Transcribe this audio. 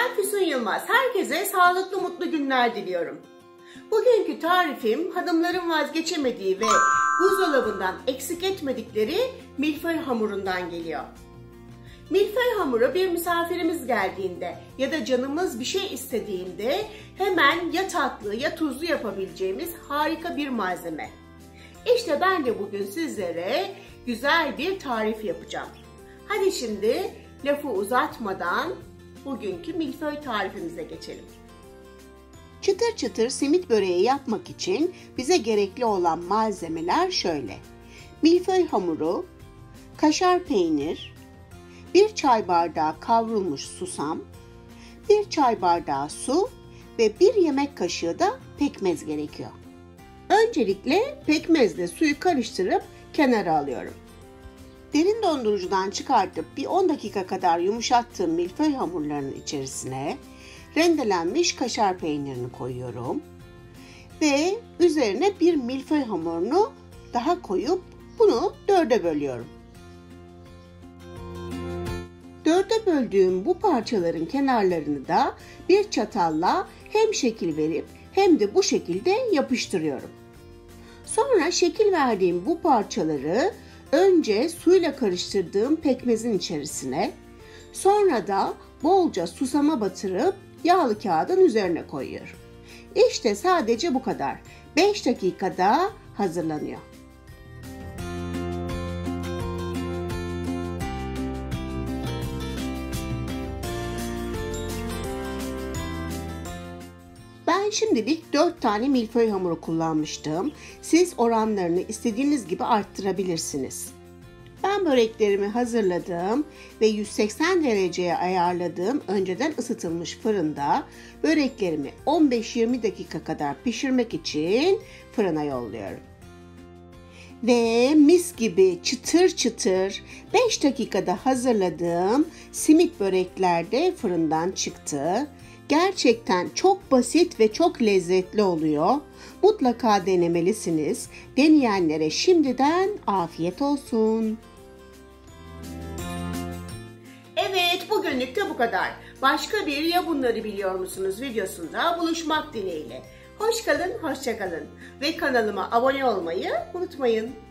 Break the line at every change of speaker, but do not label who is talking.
Ben Füsun Yılmaz. Herkese sağlıklı, mutlu günler diliyorum. Bugünkü tarifim hanımların vazgeçemediği ve buzdolabından eksik etmedikleri milföy hamurundan geliyor. Milföy hamuru bir misafirimiz geldiğinde ya da canımız bir şey istediğinde hemen ya tatlı ya tuzlu yapabileceğimiz harika bir malzeme. İşte ben de bugün sizlere güzel bir tarif yapacağım. Hadi şimdi lafı uzatmadan bugünkü milföy tarifimize geçelim. Çıtır çıtır simit böreği yapmak için bize gerekli olan malzemeler şöyle: milföy hamuru, kaşar peynir, 1 çay bardağı kavrulmuş susam, 1 çay bardağı su ve 1 yemek kaşığı da pekmez gerekiyor. Öncelikle pekmezle suyu karıştırıp kenara alıyorum. Derin dondurucudan çıkartıp bir 10 dakika kadar yumuşattığım milföy hamurlarının içerisine rendelenmiş kaşar peynirini koyuyorum. Ve üzerine bir milföy hamurunu daha koyup bunu 4'e bölüyorum. 4'e böldüğüm bu parçaların kenarlarını da bir çatalla hem şekil verip hem de bu şekilde yapıştırıyorum. Sonra şekil verdiğim bu parçaları önce suyla karıştırdığım pekmezin içerisine, sonra da bolca susama batırıp yağlı kağıdın üzerine koyuyorum. İşte sadece bu kadar. 5 dakikada hazırlanıyor. Ben şimdilik 4 tane milföy hamuru kullanmıştım. Siz oranlarını istediğiniz gibi arttırabilirsiniz. Ben böreklerimi hazırladım ve 180 dereceye ayarladığım önceden ısıtılmış fırında böreklerimi 15-20 dakika kadar pişirmek için fırına yolluyorum. Ve mis gibi çıtır çıtır 5 dakikada hazırladığım simit börekler de fırından çıktı. Gerçekten çok basit ve çok lezzetli oluyor. Mutlaka denemelisiniz. Deneyenlere şimdiden afiyet olsun. Evet, bugünlük de bu kadar. Başka bir Ya Bunları Biliyor Musunuz videosunda buluşmak dileğiyle. Hoş kalın, hoşça kalın ve kanalıma abone olmayı unutmayın.